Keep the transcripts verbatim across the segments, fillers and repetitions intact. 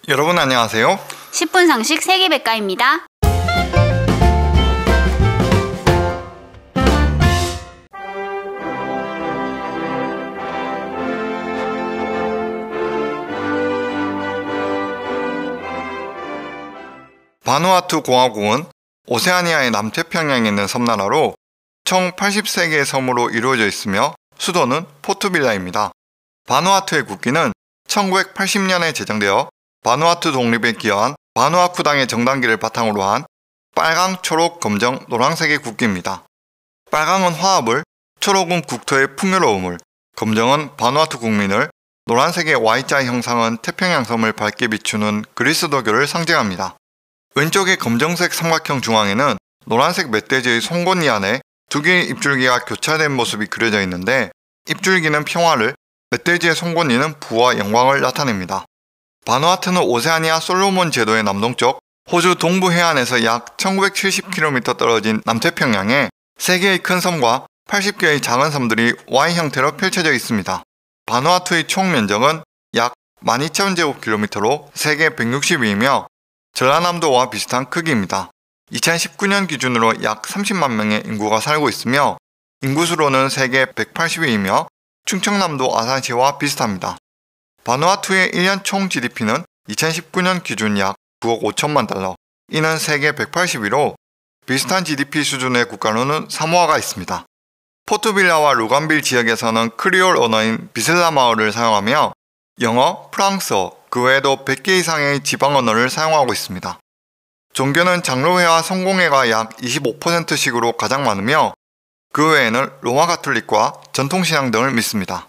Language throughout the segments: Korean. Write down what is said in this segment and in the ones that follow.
여러분 안녕하세요. 십 분 상식 세계백과입니다. 바누아투 공화국은 오세아니아의 남태평양에 있는 섬나라로 총 팔십세 개의 섬으로 이루어져 있으며 수도는 포트빌라입니다. 바누아투의 국기는 천구백팔십 년에 제정되어 바누아투 독립에 기여한 바누아쿠당의 정당기를 바탕으로 한 빨강, 초록, 검정, 노란색의 국기입니다. 빨강은 화합을, 초록은 국토의 풍요로움을, 검정은 바누아투 국민을, 노란색의 와이자 형상은 태평양섬을 밝게 비추는 그리스도교를 상징합니다. 왼쪽의 검정색 삼각형 중앙에는 노란색 멧돼지의 송곳니 안에 두 개의 입줄기가 교차된 모습이 그려져 있는데, 입줄기는 평화를, 멧돼지의 송곳니는 부와 영광을 나타냅니다. 바누아투는 오세아니아 솔로몬 제도의 남동쪽 호주 동부 해안에서 약 천구백칠십 킬로미터 떨어진 남태평양에 세 개의 큰 섬과 팔십 개의 작은 섬들이 와이 형태로 펼쳐져 있습니다. 바누아투의 총 면적은 약 만 이천 제곱킬로미터로 세계 백육십 위이며 전라남도와 비슷한 크기입니다. 이천십구 년 기준으로 약 삼십만 명의 인구가 살고 있으며 인구수로는 세계 백팔십 위이며 충청남도 아산시와 비슷합니다. 바누아투의 일 년 총 지디피는 이천십구 년 기준 약 구억 오천만 달러, 이는 세계 백팔십 위로 비슷한 지디피 수준의 국가로는 사모아가 있습니다. 포트빌라와 루간빌 지역에서는 크리올 언어인 비슬라 마어를 사용하며 영어, 프랑스어, 그 외에도 백 개 이상의 지방 언어를 사용하고 있습니다. 종교는 장로회와 성공회가 약 이십오 퍼센트씩으로 가장 많으며 그 외에는 로마 가톨릭과 전통신앙 등을 믿습니다.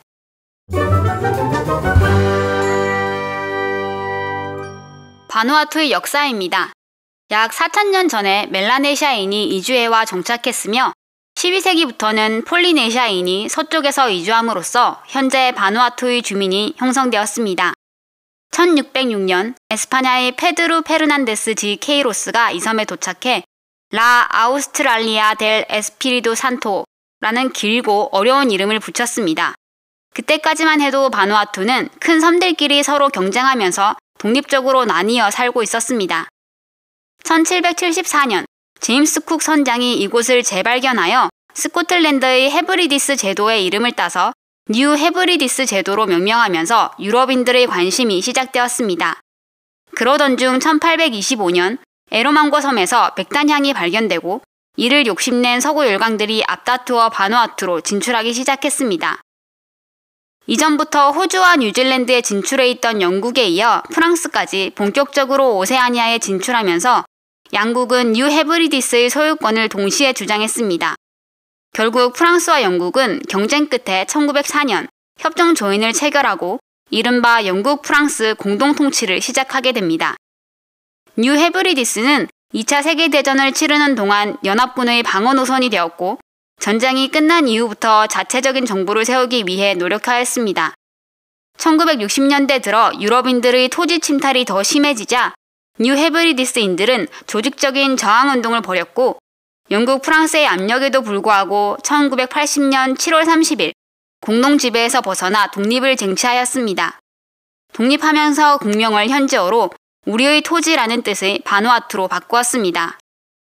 바누아투의 역사입니다. 약 사천 년 전에 멜라네시아인이 이주해와 정착했으며 십이 세기부터는 폴리네시아인이 서쪽에서 이주함으로써 현재 바누아투의 주민이 형성되었습니다. 천육백육 년 에스파냐의 페드루 페르난데스 디 케이로스가 이 섬에 도착해 라 아우스트랄리아 델 에스피리도 산토라는 길고 어려운 이름을 붙였습니다. 그때까지만 해도 바누아투는 큰 섬들끼리 서로 경쟁하면서 독립적으로 나뉘어 살고 있었습니다. 천칠백칠십사 년 제임스 쿡 선장이 이곳을 재발견하여 스코틀랜드의 헤브리디스 제도의 이름을 따서 뉴 헤브리디스 제도로 명명하면서 유럽인들의 관심이 시작되었습니다. 그러던 중 천팔백이십오 년 에로망고 섬에서 백단향이 발견되고 이를 욕심낸 서구 열강들이 앞다투어 바누아투로 진출하기 시작했습니다. 이전부터 호주와 뉴질랜드에 진출해 있던 영국에 이어 프랑스까지 본격적으로 오세아니아에 진출하면서 양국은 뉴 헤브리디스의 소유권을 동시에 주장했습니다. 결국 프랑스와 영국은 경쟁 끝에 천구백사 년 협정 조인을 체결하고 이른바 영국 프랑스 공동통치를 시작하게 됩니다. 뉴 헤브리디스는 이 차 세계대전을 치르는 동안 연합군의 방어 노선이 되었고 전쟁이 끝난 이후부터 자체적인 정부를 세우기 위해 노력하였습니다. 천구백육십 년대 들어 유럽인들의 토지 침탈이 더 심해지자 뉴 헤브리디스인들은 조직적인 저항운동을 벌였고 영국 프랑스의 압력에도 불구하고 천구백팔십 년 칠월 삼십일 공동지배에서 벗어나 독립을 쟁취하였습니다. 독립하면서 국명을 현지어로 우리의 토지라는 뜻의 바누아투로 바꾸었습니다.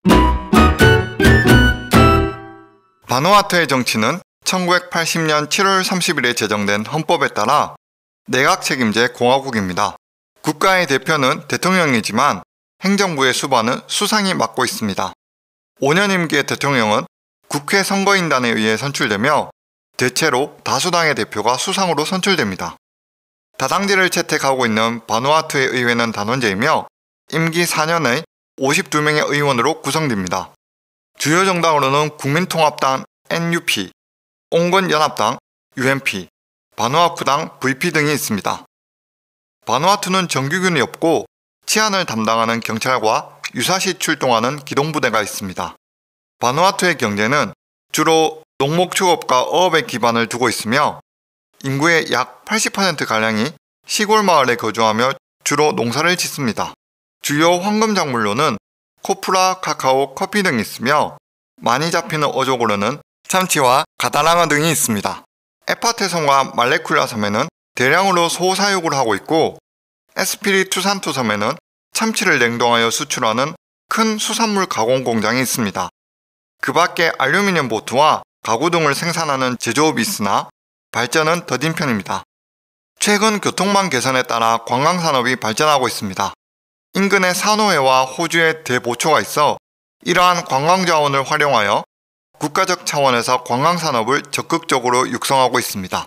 바누아투의 정치는 천구백팔십 년 칠월 삼십일에 제정된 헌법에 따라 내각 책임제 공화국입니다. 국가의 대표는 대통령이지만 행정부의 수반은 수상이 맡고 있습니다. 오 년 임기의 대통령은 국회 선거인단에 의해 선출되며 대체로 다수당의 대표가 수상으로 선출됩니다. 다당제를 채택하고 있는 바누아투의 의회는 단원제이며 임기 사 년의 오십이 명의 의원으로 구성됩니다. 주요 정당으로는 국민통합당 엔유피, 온건연합당 유엔피, 바누아쿠당 브이피 등이 있습니다. 바누아투는 정규군이 없고 치안을 담당하는 경찰과 유사시 출동하는 기동부대가 있습니다. 바누아투의 경제는 주로 농목 축업과 어업에 기반을 두고 있으며 인구의 약 팔십 퍼센트가량이 시골 마을에 거주하며 주로 농사를 짓습니다. 주요 황금 작물로는 코프라, 카카오, 커피 등이 있으며 많이 잡히는 어족으로는 참치와 가다랑어 등이 있습니다. 에파테 섬과 말레쿨라 섬에는 대량으로 소 사육을 하고 있고 에스피리투산토 섬에는 참치를 냉동하여 수출하는 큰 수산물 가공 공장이 있습니다. 그 밖에 알루미늄 보트와 가구 등을 생산하는 제조업이 있으나 발전은 더딘 편입니다. 최근 교통망 개선에 따라 관광산업이 발전하고 있습니다. 인근에 산호회와 호주의 대보초가 있어 이러한 관광자원을 활용하여 국가적 차원에서 관광산업을 적극적으로 육성하고 있습니다.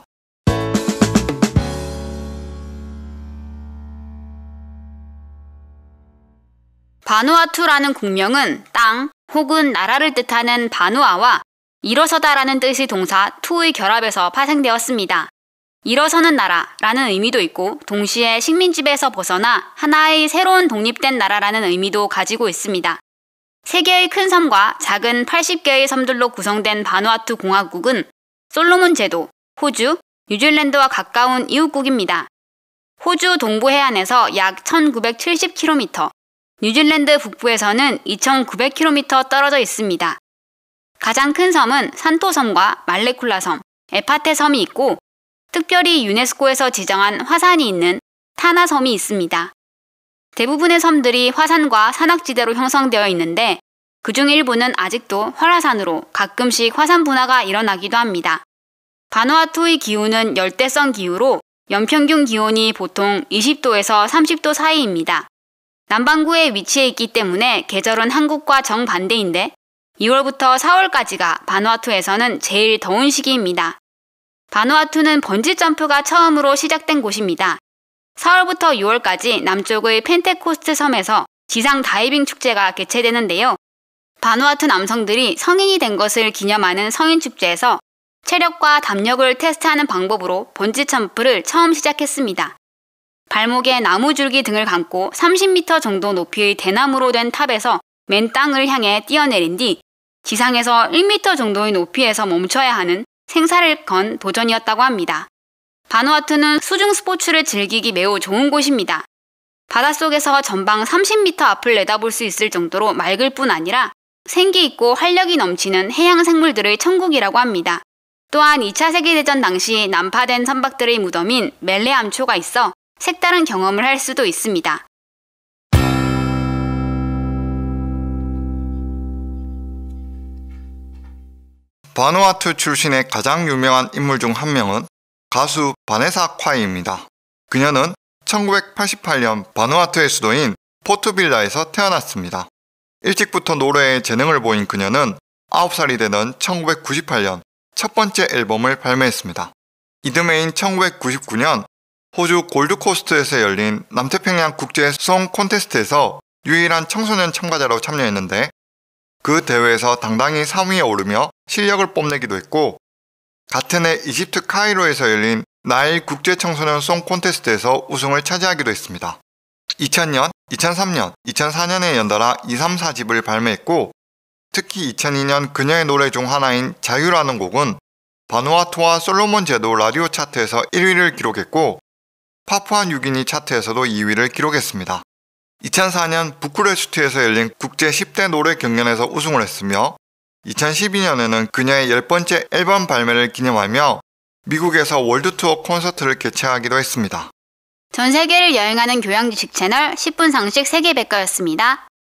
바누아투라는 국명은 땅 혹은 나라를 뜻하는 바누아와 일어서다라는 뜻의 동사 투의 결합에서 파생되었습니다. 일어서는 나라라는 의미도 있고 동시에 식민지배에서 벗어나 하나의 새로운 독립된 나라라는 의미도 가지고 있습니다. 세 개의 큰 섬과 작은 팔십 개의 섬들로 구성된 바누아투 공화국은 솔로몬 제도, 호주, 뉴질랜드와 가까운 이웃국입니다. 호주 동부 해안에서 약 천구백칠십 킬로미터, 뉴질랜드 북부에서는 이천구백 킬로미터 떨어져 있습니다. 가장 큰 섬은 산토섬과 말레쿨라섬, 에파테 섬이 있고 특별히 유네스코에서 지정한 화산이 있는 타나섬이 있습니다. 대부분의 섬들이 화산과 산악지대로 형성되어 있는데 그중 일부는 아직도 활화산으로 가끔씩 화산 분화가 일어나기도 합니다. 바누아투의 기후는 열대성 기후로 연평균 기온이 보통 이십 도에서 삼십 도 사이입니다. 남반구에 위치해 있기 때문에 계절은 한국과 정반대인데 이월부터 사월까지가 바누아투에서는 제일 더운 시기입니다. 바누아투는 번지점프가 처음으로 시작된 곳입니다. 사월부터 유월까지 남쪽의 펜테코스트 섬에서 지상 다이빙 축제가 개최되는데요. 바누아투 남성들이 성인이 된 것을 기념하는 성인축제에서 체력과 담력을 테스트하는 방법으로 번지점프를 처음 시작했습니다. 발목에 나무줄기 등을 감고 삼십 미터 정도 높이의 대나무로 된 탑에서 맨 땅을 향해 뛰어내린 뒤 지상에서 일 미터 정도의 높이에서 멈춰야 하는 생사를 건 도전이었다고 합니다. 바누아투는 수중 스포츠를 즐기기 매우 좋은 곳입니다. 바닷속에서 전방 삼십 미터 앞을 내다볼 수 있을 정도로 맑을 뿐 아니라 생기 있고 활력이 넘치는 해양 생물들의 천국이라고 합니다. 또한 이 차 세계대전 당시 난파된 선박들의 무덤인 멜레 암초가 있어 색다른 경험을 할 수도 있습니다. 바누아투 출신의 가장 유명한 인물 중 한 명은 가수 바네사 콰이입니다. 그녀는 천구백팔십팔 년 바누아투의 수도인 포트빌라에서 태어났습니다. 일찍부터 노래에 재능을 보인 그녀는 아홉 살이 되던 천구백구십팔 년 첫 번째 앨범을 발매했습니다. 이듬해인 천구백구십구 년 호주 골드코스트에서 열린 남태평양 국제 송 콘테스트에서 유일한 청소년 참가자로 참여했는데 그 대회에서 당당히 삼 위에 오르며 실력을 뽐내기도 했고 같은 해 이집트 카이로에서 열린 나일 국제 청소년 송 콘테스트에서 우승을 차지하기도 했습니다. 이천 년, 이천삼 년, 이천사 년에 연달아 이, 삼, 사 집을 발매했고 특히 이천이 년 그녀의 노래 중 하나인 자유라는 곡은 바누아투와 솔로몬 제도 라디오 차트에서 일 위를 기록했고 파푸아 뉴기니 차트에서도 이 위를 기록했습니다. 이천사 년 부쿠레스트에서 열린 국제 십 대 노래 경연에서 우승을 했으며 이천십이 년에는 그녀의 열 번째 앨범 발매를 기념하며 미국에서 월드투어 콘서트를 개최하기도 했습니다. 전 세계를 여행하는 교양 지식 채널 십 분 상식 세계백과였습니다.